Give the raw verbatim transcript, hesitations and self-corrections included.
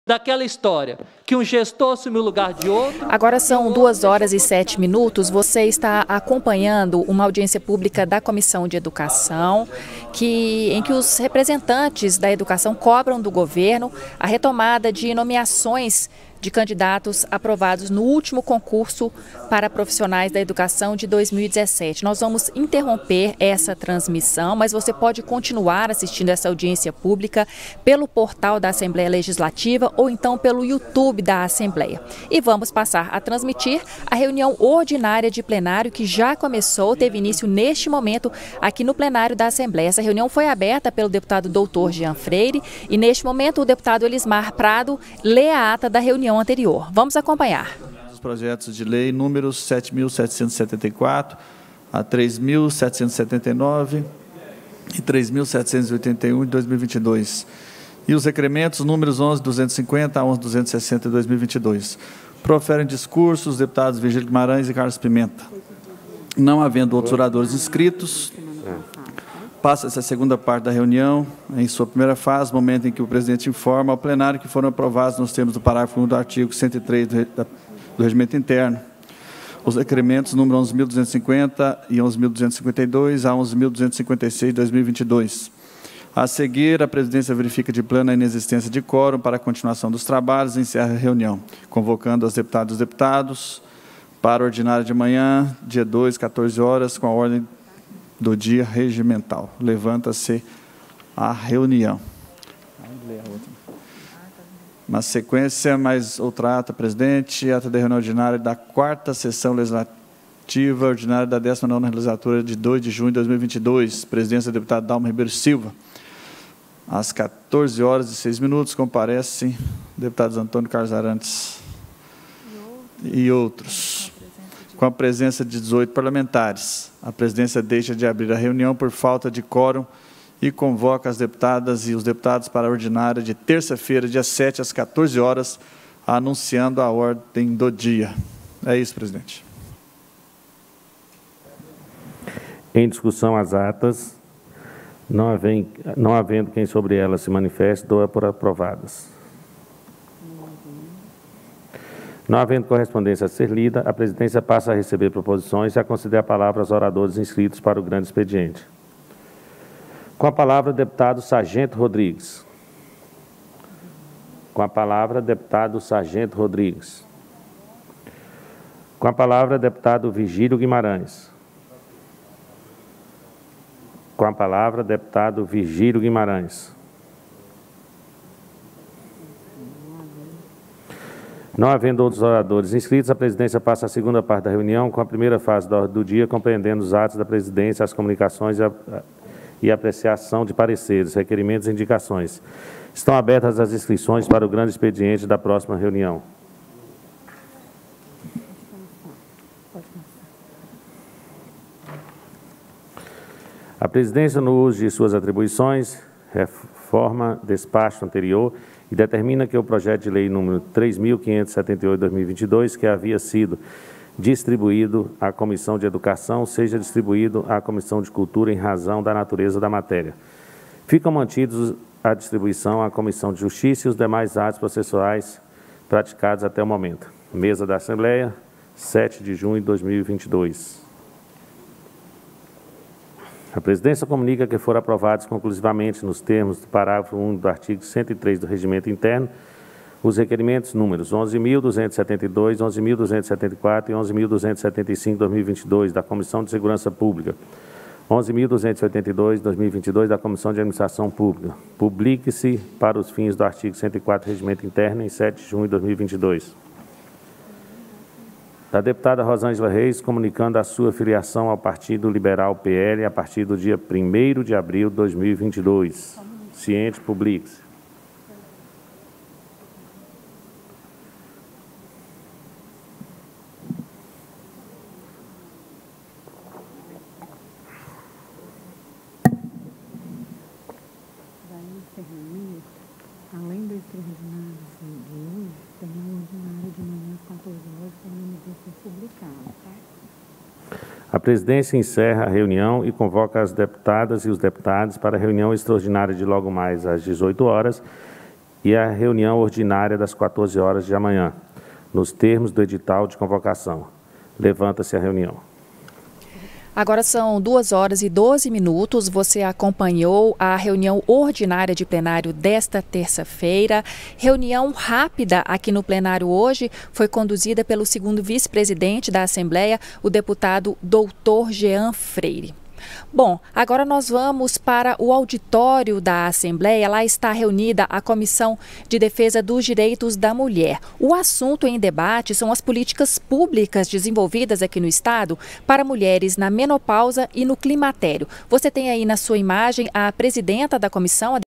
daquela história, que um gestor assumiu o lugar de outro. Agora são duas horas e sete minutos. Você está acompanhando uma audiência pública da Comissão de Educação, que, em que os representantes da educação cobram do governo a retomada de nomeações de candidatos aprovados no último concurso para profissionais da educação de dois mil e dezessete. Nós vamos interromper essa transmissão, mas você pode continuar assistindo essa audiência pública pelo portal da Assembleia Legislativa ou então pelo YouTube da Assembleia. E vamos passar a transmitir a reunião ordinária de plenário que já começou, teve início neste momento aqui no plenário da Assembleia. Essa reunião foi aberta pelo deputado doutor Jean Freire e neste momento o deputado Elismar Prado lê a ata da reunião anterior. Vamos acompanhar. Os projetos de lei números sete mil setecentos e setenta e quatro a três mil setecentos e setenta e nove e três mil setecentos e oitenta e um de dois mil e vinte e dois. E os requerimentos números onze mil duzentos e cinquenta a onze mil duzentos e sessenta de dois mil e vinte e dois. Proferem discursos os deputados Virgílio Guimarães e Carlos Pimenta. Não havendo outros oradores inscritos, passa-se a segunda parte da reunião, em sua primeira fase, momento em que o presidente informa ao plenário que foram aprovados nos termos do parágrafo único do artigo cento e três do, do Regimento Interno os requerimentos número onze mil duzentos e cinquenta e onze mil duzentos e cinquenta e dois a onze mil duzentos e cinquenta e seis de dois mil e vinte e dois. A seguir, a presidência verifica de plano a inexistência de quórum para a continuação dos trabalhos e encerra a reunião, convocando as deputadas e os deputados para a ordinária de amanhã, dia dois, quatorze horas, com a ordem do dia regimental. Levanta-se a reunião. Uma sequência, mais outra ata, presidente, ata da reunião ordinária da quarta sessão legislativa ordinária da décima nona legislatura de dois de junho de dois mil e vinte e dois. Presidência do deputado Dalmo Ribeiro Silva. Às quatorze horas e seis minutos, comparecem deputados Antônio Carlos Arantes e outros. Com a presença de dezoito parlamentares, a presidência deixa de abrir a reunião por falta de quórum e convoca as deputadas e os deputados para a ordinária de terça-feira, dia sete, às quatorze horas, anunciando a ordem do dia. É isso, presidente. Em discussão as atas, não havendo, não havendo quem sobre elas se manifeste, dou-a por aprovadas. Não havendo correspondência a ser lida, a presidência passa a receber proposições e a conceder a palavra aos oradores inscritos para o grande expediente. Com a palavra, deputado Sargento Rodrigues. Com a palavra, deputado Sargento Rodrigues. Com a palavra, deputado Virgílio Guimarães. Com a palavra, deputado Virgílio Guimarães. Não havendo outros oradores inscritos, a presidência passa a segunda parte da reunião, com a primeira fase da ordem do dia, compreendendo os atos da presidência, as comunicações e a, e a apreciação de pareceres, requerimentos e indicações. Estão abertas as inscrições para o grande expediente da próxima reunião. A presidência, no uso de suas atribuições, reforma despacho anterior e determina que o projeto de lei número três mil quinhentos e setenta e oito de dois mil e vinte e dois, que havia sido distribuído à Comissão de Educação, seja distribuído à Comissão de Cultura em razão da natureza da matéria. Ficam mantidos a distribuição à Comissão de Justiça e os demais atos processuais praticados até o momento. Mesa da Assembleia, sete de junho de dois mil e vinte e dois. A presidência comunica que foram aprovados conclusivamente, nos termos do parágrafo único do artigo cento e três do Regimento Interno, os requerimentos números onze mil duzentos e setenta e dois, onze mil duzentos e setenta e quatro e onze mil duzentos e setenta e cinco de dois mil e vinte e dois da Comissão de Segurança Pública, onze mil duzentos e oitenta e dois de dois mil e vinte e dois da Comissão de Administração Pública. Publique-se para os fins do artigo cento e quatro do Regimento Interno em sete de junho de dois mil e vinte e dois. Da deputada Rosângela Reis, comunicando a sua filiação ao Partido Liberal P L a partir do dia primeiro de abril de dois mil e vinte e dois. Ciente, publique-se. Além dos três ordinários de hoje, tem um ordinário de manhã às quatorze horas, também vai ser publicado, tá? A presidência encerra a reunião e convoca as deputadas e os deputados para a reunião extraordinária de logo mais às dezoito horas e a reunião ordinária das quatorze horas de amanhã, nos termos do edital de convocação. Levanta-se a reunião. Agora são duas horas e doze minutos. Você acompanhou a reunião ordinária de plenário desta terça-feira. Reunião rápida aqui no plenário hoje foi conduzida pelo segundo vice-presidente da Assembleia, o deputado doutor Jean Freire. Bom, agora nós vamos para o auditório da Assembleia. Lá está reunida a Comissão de Defesa dos Direitos da Mulher. O assunto em debate são as políticas públicas desenvolvidas aqui no Estado para mulheres na menopausa e no climatério. Você tem aí na sua imagem a presidenta da comissão, a